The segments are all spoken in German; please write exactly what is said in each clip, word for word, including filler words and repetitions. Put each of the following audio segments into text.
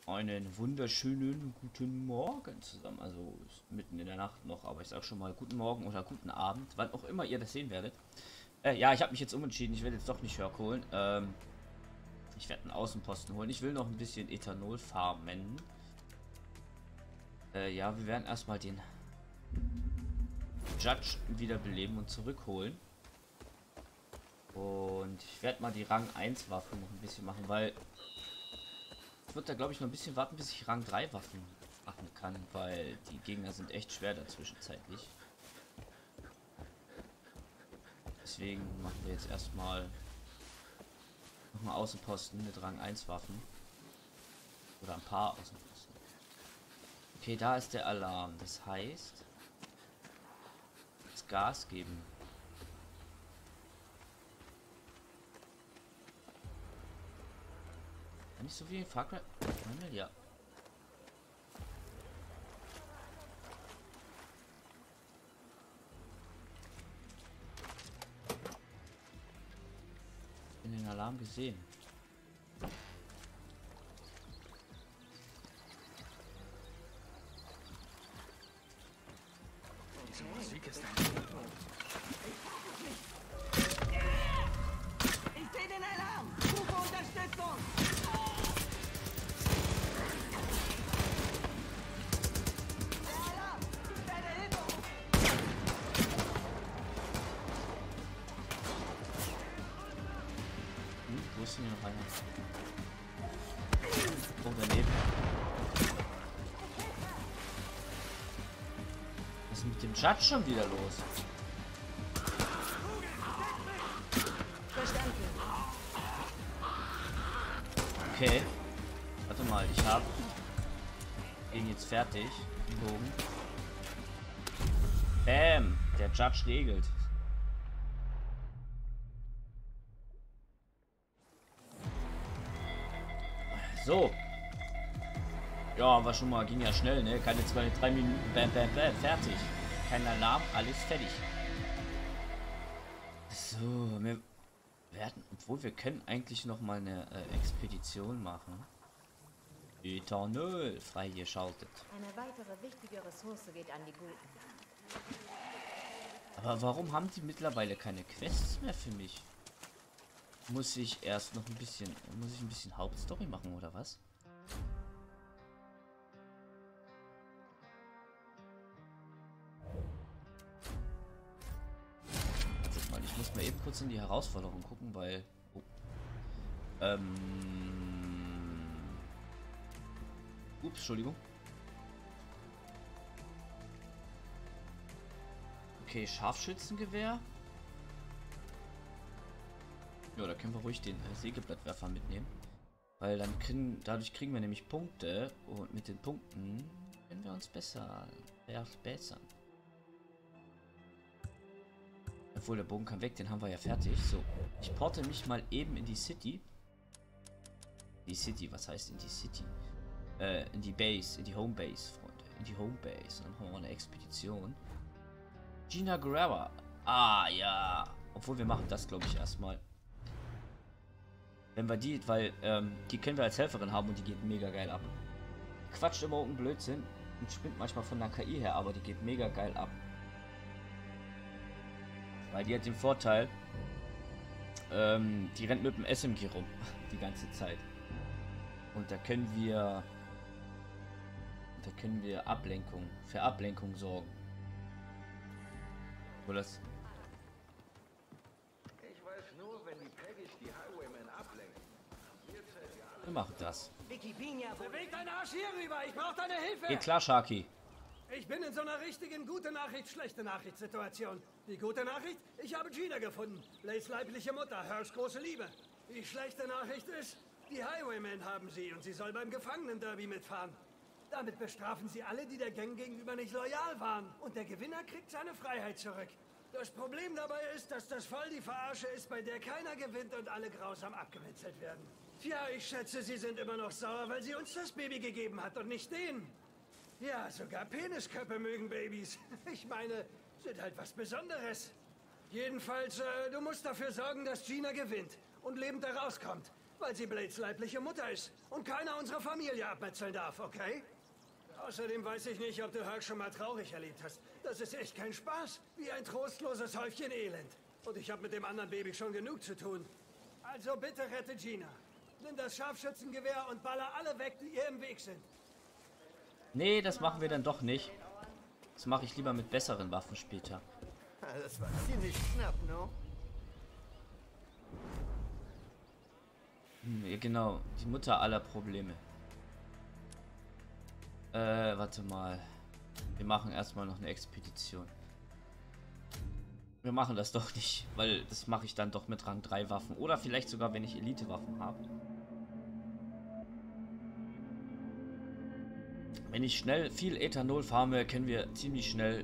Einen wunderschönen guten Morgen zusammen. Also ist mitten in der Nacht noch, aber ich sag schon mal guten Morgen oder guten Abend, wann auch immer ihr das sehen werdet. Äh, ja, ich habe mich jetzt umentschieden. Ich werde jetzt doch nicht Hörk holen. Ähm, ich werde einen Außenposten holen. Ich will noch ein bisschen Ethanol farmen. Äh, ja, wir werden erstmal den Judge wiederbeleben und zurückholen. Und ich werde mal die Rang eins Waffe noch ein bisschen machen, weil ich würde da glaube ich noch ein bisschen warten, bis ich Rang drei Waffen machen kann, weil die Gegner sind echt schwer dazwischen zeitlich. Deswegen machen wir jetzt erstmal noch einen Außenposten mit Rang eins Waffen. Oder ein paar Außenposten. Okay, da ist der Alarm. Das heißt, das Gas geben. Nicht so wie in Far Cry. Ja. In den Alarm gesehen. Diese Musik ist ein Ich sehe den Alarm! Rufe Unterstützung! Der Alarm! Ich werde Hilfe rufen! Hm, wo ist denn hier noch einer? Oh, daneben. Was ist mit dem Judge schon wieder los? Verstanden. Okay. Warte mal, ich habe ihn jetzt fertig. Bogen. Bam! Der Judge regelt. So. Ja, war schon mal, ging ja schnell, ne? Keine zwei, drei Minuten. Bam, bam, bam. Fertig. Kein Alarm, alles fertig. So, wir werden, obwohl wir können eigentlich noch mal eine äh, Expedition machen. Ethanol freigeschaltet. Eine weitere wichtige Ressource geht an die Guten. Aber warum haben die mittlerweile keine Quests mehr für mich? Muss ich erst noch ein bisschen, muss ich ein bisschen Hauptstory machen oder was? Guck mal, ich muss mal eben kurz in die Herausforderung gucken, weil oh, ähm, ups, Entschuldigung. Okay, Scharfschützengewehr. Ja, da können wir ruhig den äh, Sägeblattwerfer mitnehmen. Weil dann kriegen, dadurch kriegen wir nämlich Punkte. Und mit den Punkten können wir uns besser verbessern. Obwohl, der Bogen kann weg, den haben wir ja fertig. So, ich porte mich mal eben in die City. Die City, was heißt in die City? Äh, in die Base, in die Home Base, Freunde. In die Home Base. Dann haben wir mal eine Expedition. Gina Guerra. Ah, ja. Obwohl, wir machen das, glaube ich, erstmal. Wenn wir die, weil ähm, die können wir als Helferin haben und die geht mega geil ab. Quatscht immer irgendeinen Blödsinn und spinnt manchmal von der K I her, aber die geht mega geil ab. Weil die hat den Vorteil, ähm, die rennt mit dem S M G rum die ganze Zeit. Und da können wir, da können wir Ablenkung, für Ablenkung sorgen. Wo das? Ich weiß nur, wenn die Peggys die Highwaymen ablenken. Hier zählt ja alles. Wir machen das. Wikipedia, wo Beweg deinen Arsch hier rüber, ich brauche deine Hilfe! Geht klar, Sharky. Ich bin in so einer richtigen gute Nachricht, schlechte Nachricht Situation. Die gute Nachricht, ich habe Gina gefunden. Blaze leibliche Mutter, Hers große Liebe. Die schlechte Nachricht ist, die Highwaymen haben sie und sie soll beim Gefangenen-Derby mitfahren. Damit bestrafen sie alle, die der Gang gegenüber nicht loyal waren. Und der Gewinner kriegt seine Freiheit zurück. Das Problem dabei ist, dass das voll die Verarsche ist, bei der keiner gewinnt und alle grausam abgemetzelt werden. Tja, ich schätze, sie sind immer noch sauer, weil sie uns das Baby gegeben hat und nicht denen. Ja, sogar Penisköpfe mögen Babys. Ich meine, sind halt was Besonderes. Jedenfalls, äh, du musst dafür sorgen, dass Gina gewinnt und lebend da rauskommt. Weil sie Blades leibliche Mutter ist und keiner unserer Familie abmetzeln darf, okay? Außerdem weiß ich nicht, ob du Herc schon mal traurig erlebt hast. Das ist echt kein Spaß. Wie ein trostloses Häufchen Elend. Und ich habe mit dem anderen Baby schon genug zu tun. Also bitte rette Gina. Nimm das Scharfschützengewehr und baller alle weg, die ihr im Weg sind. Nee, das machen wir dann doch nicht. Das mache ich lieber mit besseren Waffen später. Das war ziemlich knapp, no? Hm, genau, die Mutter aller Probleme. Äh, warte mal. Wir machen erstmal noch eine Expedition. Wir machen das doch nicht, weil das mache ich dann doch mit Rang drei Waffen. Oder vielleicht sogar, wenn ich Elite-Waffen habe. Wenn ich schnell viel Ethanol farme, können wir ziemlich schnell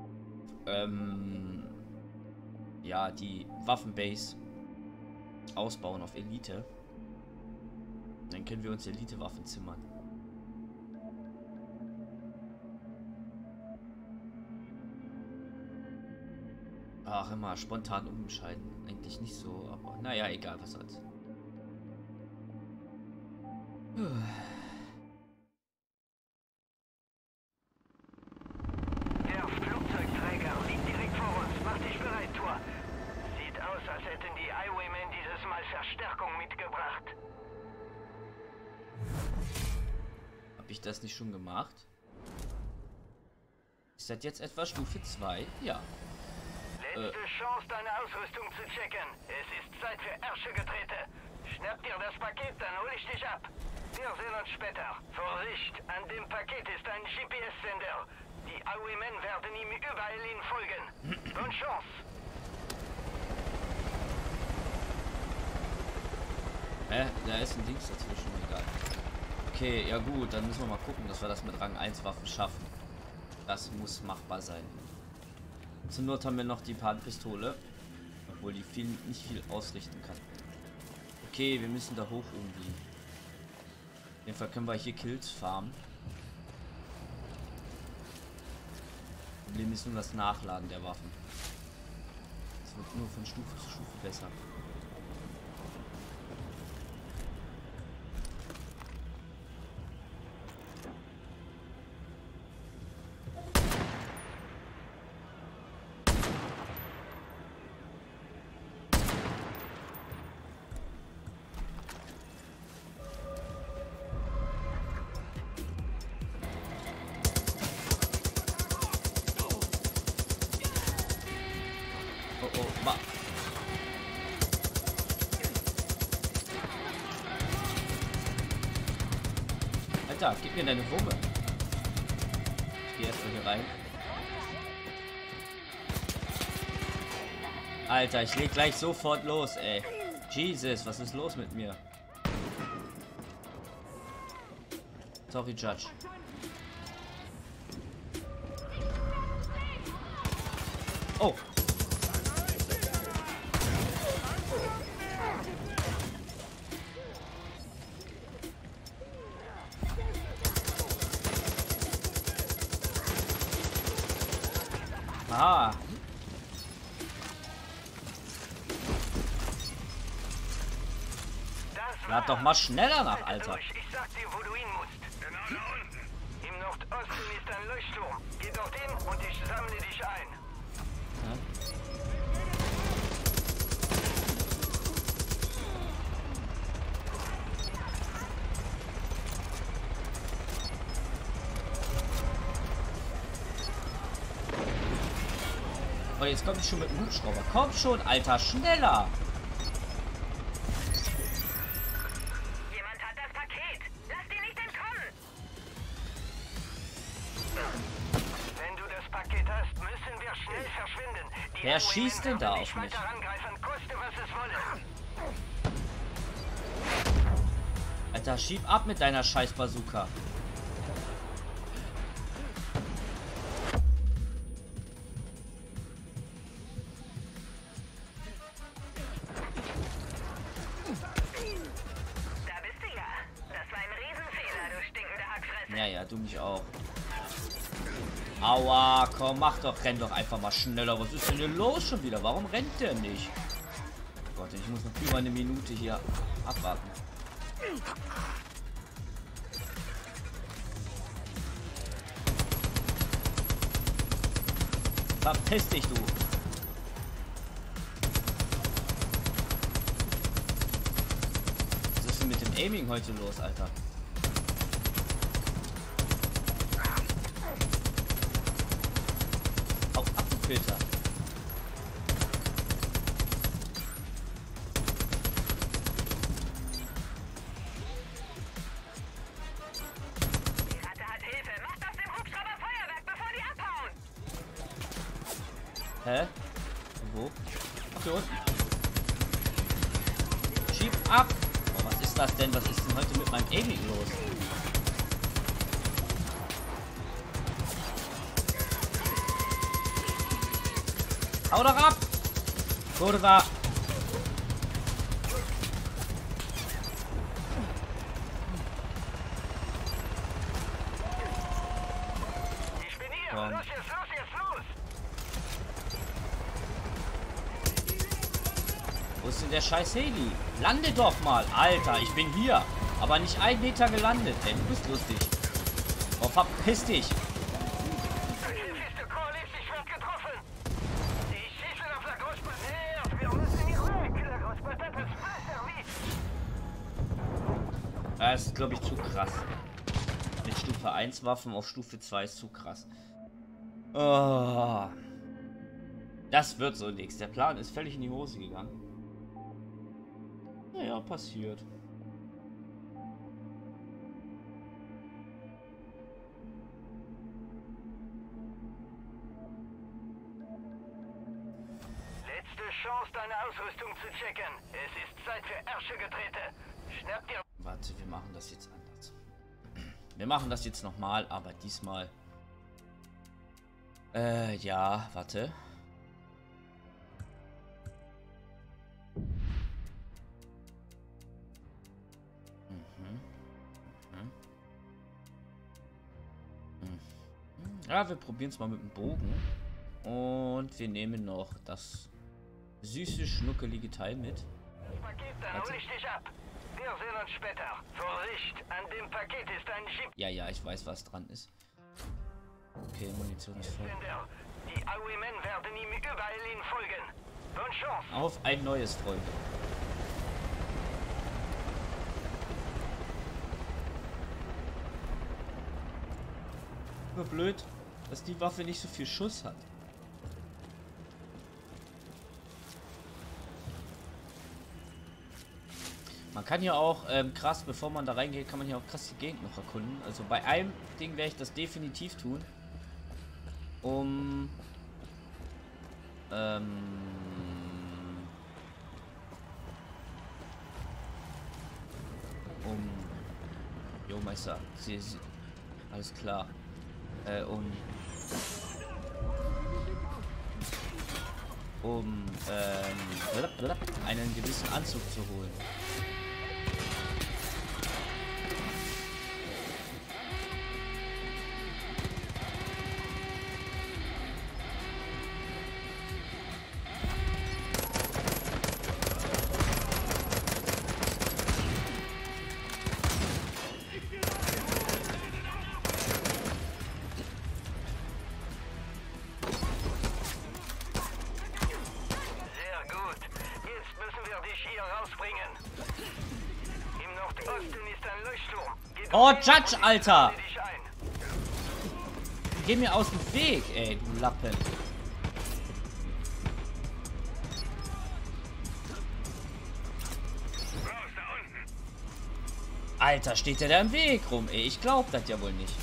ähm, ja, die Waffenbase ausbauen auf Elite. Dann können wir uns Elite-Waffen zimmern. Ach, immer spontan umschalten. Eigentlich nicht so, aber naja, egal, was soll's. Der Flugzeugträger liegt direkt vor uns. Mach dich bereit, Tor. Sieht aus, als hätten die Highwaymen dieses Mal Verstärkung mitgebracht. Hab ich das nicht schon gemacht? Ist das jetzt etwa Stufe zwei? Ja. Letzte äh. Chance, deine Ausrüstung zu checken. Es ist Zeit für Ärsche-Getrete. Schnapp dir das Paket, dann hol ich dich ab. Wir sehen uns später. Vorsicht, an dem Paket ist ein G P S-Sender. Die Highwaymen werden ihm überall hin folgen. Bonne Chance. Hä? Da ist ein Dings dazwischen, egal. Okay, ja gut, dann müssen wir mal gucken, dass wir das mit Rang eins Waffen schaffen. Das muss machbar sein. Zur Not haben wir noch die Panpistole, obwohl die viel, nicht viel ausrichten kann. Okay, wir müssen da hoch irgendwie. Auf jeden Fall können wir hier Kills farmen. Problem ist nur das Nachladen der Waffen. Es wird nur von Stufe zu Stufe besser. Oh, oh, ma. Alter, gib mir deine Wumme. Ich gehe erstmal hier rein. Alter, ich leg gleich sofort los, ey. Jesus, was ist los mit mir? Sorry, Judge. Oh. Aha. Lad doch mal schneller nach, Alter. Ich sag dir, wo du hin musst. Genau da unten. Im Nordosten ist ein Leuchtturm. Geh dorthin und ich sammle dich ein. Ja. Oh, jetzt kommt ich schon mit dem Hubschrauber. Komm schon, Alter, schneller! Jemand hat das Paket. Lass dir nicht entkommen. Wenn du das Paket hast, müssen wir schnell verschwinden. Die Wer schießt denn da auf mich? weiter angreifen, koste was es wolle. Alter, schieb ab mit deiner scheiß Bazooka. Ja, ja, du mich auch. Aua, komm, mach doch, renn doch einfach mal schneller. Was ist denn hier los schon wieder? Warum rennt der nicht? Oh Gott, ich muss noch über eine Minute hier abwarten. Verpiss dich, du. Was ist denn mit dem Aiming heute los, Alter? Hau ab, du Filter. Die Ratte hat Hilfe. Macht aus dem Hubschrauber Feuerwerk, bevor die abhauen. Hä? Wo? Ach, hier unten. Schieb ab! Oh, was ist das denn? Was ist denn heute mit meinem Aiming los? Hau doch ab! Kurva! Ich bin hier. Komm. Los jetzt, los jetzt, los. Wo ist denn der scheiß Heli? Lande doch mal! Alter, ich bin hier! Aber nicht ein Meter gelandet, ey. Du bist lustig. Oh, verpiss dich! Siehste, Corliss, ich werd getroffen. Die schießen auf La Grosse Patate. Wir müssen hier weg. La Grosse Patate ist voll Service. Das ist, glaube ich, zu krass. Mit Stufe eins Waffen auf Stufe zwei ist zu krass. Oh. Das wird so nichts. Der Plan ist völlig in die Hose gegangen. Naja, passiert. Letzte Chance, deine Ausrüstung zu checken. Es ist Zeit für Ärsche-Getrete. Schnapp dir... Warte, wir machen das jetzt anders. Wir machen das jetzt nochmal, aber diesmal... Äh, ja, warte. Mhm. Mhm. Mhm. Ja, wir probieren es mal mit dem Bogen. Und wir nehmen noch das süße, schnuckelige Teil mit. Das Paket, dann Warte. hol ich dich ab. Wir sehen uns später. Vorsicht, an dem Paket ist ein Jeep. Ja, ja, ich weiß, was dran ist. Okay, Munition ist voll. Die Highwaymen werden ihm überall hin folgen. Bonne Chance. Auf ein neues, Freunde. Nur blöd, dass die Waffe nicht so viel Schuss hat. Man kann ja auch ähm, krass, bevor man da reingeht, kann man ja auch krass die Gegend noch erkunden. Also bei einem Ding werde ich das definitiv tun. Um... Ähm... Um... Jo, Meister. Sie, sie, alles klar. Äh, um... Um, ähm... einen gewissen Anzug zu holen. Oh, Judge, Alter! Geh mir aus dem Weg, ey, du Lappen. Alter, steht der da im Weg rum, ey. Ich glaub das ja wohl nicht.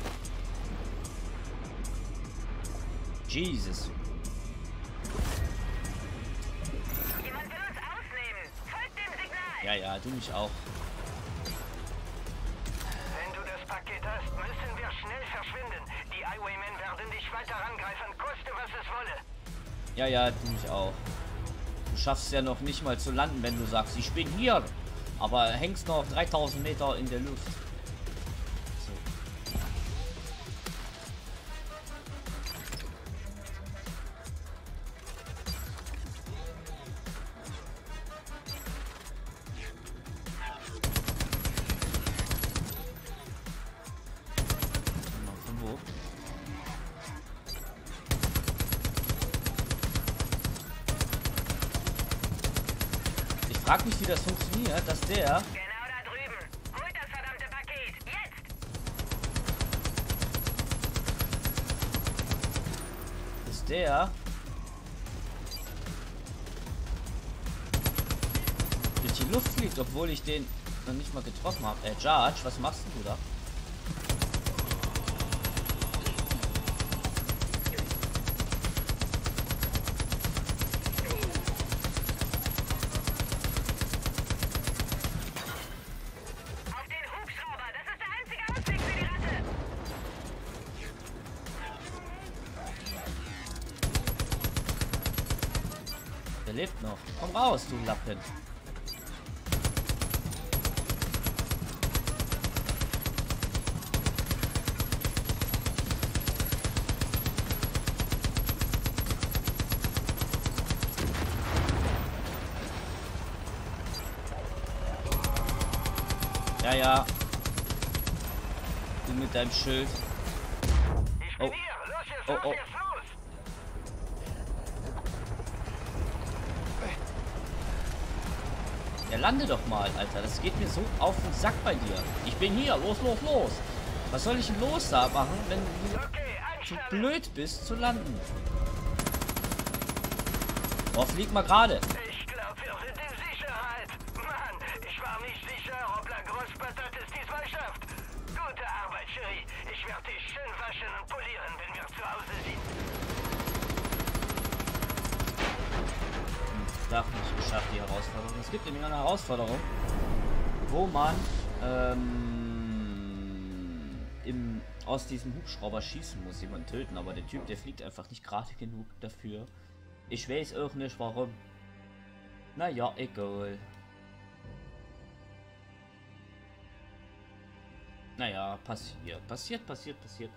Jesus. Jemand will uns ausnehmen. Folgt dem Signal. Ja, ja, du mich auch. Wenn du das Paket hast, müssen wir schnell verschwinden. Die Highwaymen werden dich weiter angreifen, koste was es wolle. Ja, ja, du mich auch. Du schaffst es ja noch nicht mal zu landen, wenn du sagst, ich bin hier. Aber hängst noch dreitausend Meter in der Luft. So. frag mich, wie das funktioniert, dass der... Genau da drüben. Holt das verdammte Paket. Jetzt! Dass der... durch die Luft fliegt, obwohl ich den noch nicht mal getroffen habe. Äh, Judge, was machst du da? Auf den Hubschrauber. Das ist der einzige Ausweg für die Ratte. Der lebt noch. Komm raus, du Lappen. Ja, ja. Du mit deinem Schild. Ich bin Oh. hier. Los jetzt, Oh, los oh. jetzt, los! Ja, lande doch mal, Alter. Das geht mir so auf den Sack bei dir. Ich bin hier. Los, los, los. Was soll ich denn los da machen, wenn du Okay, zu einstellen. blöd bist zu landen? Oh, flieg mal gerade. Ich glaube, wir sind in Sicherheit. Mann, ich war nicht sicher, ob La Grosse Patate es diesmal schafft. Gute Arbeit, Cherie. Ich werde dich schön waschen und polieren, wenn wir zu Hause sind. Doch nicht geschafft, die Herausforderung. Es gibt nämlich eine Herausforderung, wo man ähm, im, aus diesem Hubschrauber schießen muss, jemanden töten. Aber der Typ, der fliegt einfach nicht gerade genug dafür. Ich weiß auch nicht warum. Naja, egal. Naja, passiert. Passiert, passiert, passiert.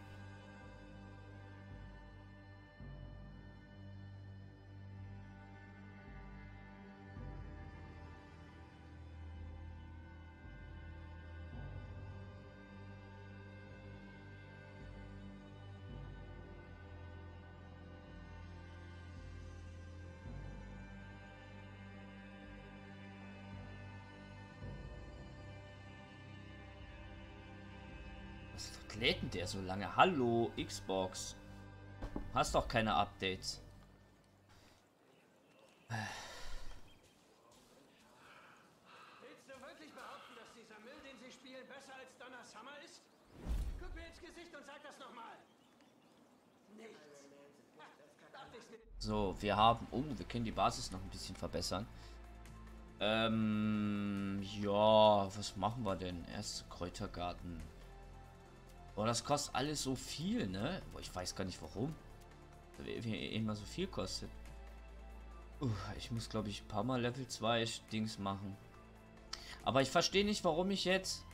Was lädt denn der so lange? Hallo, Xbox. Hast doch keine Updates. Willst du wirklich behaupten, dass dieser Müll, den sie spielen, besser als Donna Summer ist? Guck mir ins Gesicht und sag das nochmal. Nichts. Ha, dachte ich's mir. So, wir haben... Oh, wir können die Basis noch ein bisschen verbessern. Ähm... Ja, was machen wir denn? Erst Kräutergarten. Boah, das kostet alles so viel, ne? Boah, ich weiß gar nicht warum. Wie immer so viel kostet. Uh, ich muss, glaube ich, ein paar Mal Level zwei Dings machen. Aber ich verstehe nicht, warum ich jetzt...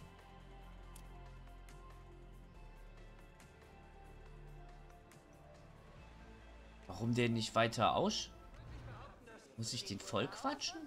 Warum der nicht weiter aus... Muss ich den voll quatschen?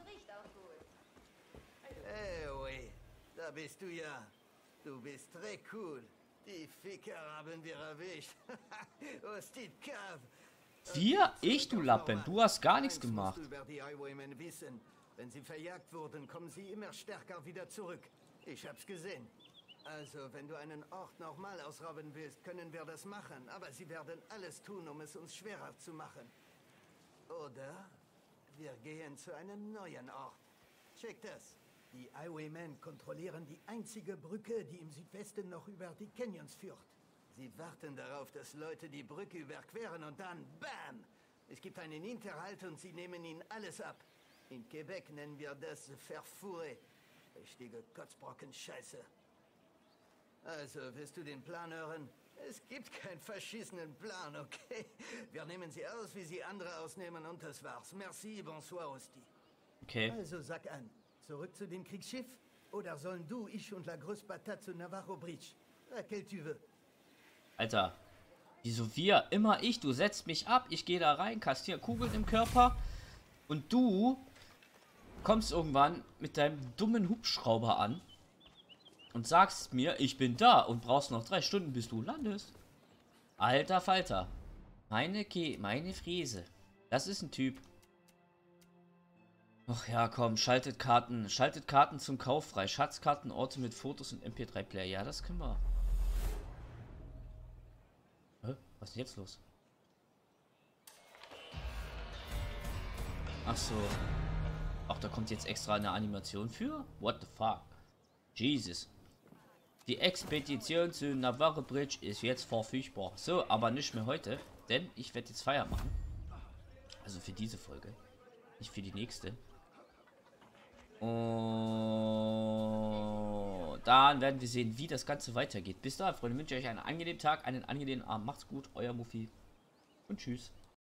Hey, ui, da bist du ja. Du bist très cool. Die Ficker haben wir erwischt. Hostit Kav. Wir? Ich, du Lappen. Du hast gar nichts Eins musst gemacht. du über die Highwaymen wissen. Wenn sie verjagt wurden, kommen sie immer stärker wieder zurück. Ich hab's gesehen. Also, wenn du einen Ort nochmal ausrauben willst, können wir das machen. Aber sie werden alles tun, um es uns schwerer zu machen. Oder wir gehen zu einem neuen Ort. Check das. Die Highwaymen kontrollieren die einzige Brücke, die im Südwesten noch über die Canyons führt. Sie warten darauf, dass Leute die Brücke überqueren und dann BAM! Es gibt einen Hinterhalt und sie nehmen ihnen alles ab. In Quebec nennen wir das Verfouré. Richtige Kotzbrocken-Scheiße. Also, willst du den Plan hören? Es gibt keinen verschissenen Plan, okay? Wir nehmen sie aus, wie sie andere ausnehmen und das war's. Merci, bonsoir, Hosti. Okay. Also, sag an. Zurück zu dem Kriegsschiff? Oder sollen du, ich und La Grosse Patate zu Navarro Bridge? Laquelle tu veux? Alter. Wieso wir? Immer ich. Du setzt mich ab. Ich gehe da rein, kastiere Kugeln im Körper. Und du kommst irgendwann mit deinem dummen Hubschrauber an. Und sagst mir, ich bin da. Und brauchst noch drei Stunden, bis du landest. Alter Falter. Meine Ke meine Fräse. Das ist ein Typ. Ach ja, komm, schaltet Karten. Schaltet Karten zum Kauf frei. Schatzkarten, Orte mit Fotos und M P drei Player. Ja, das können wir. Hä? Was ist denn jetzt los? Ach so. Ach, da kommt jetzt extra eine Animation für? What the fuck? Jesus. Die Expedition zu Navarre Bridge ist jetzt verfügbar. So, aber nicht mehr heute. Denn ich werde jetzt Feier machen. Also für diese Folge. Nicht für die nächste. Und dann werden wir sehen, wie das Ganze weitergeht. Bis dahin, Freunde, wünsche ich euch einen angenehmen Tag, einen angenehmen Abend. Macht's gut, euer Muffi. Und tschüss.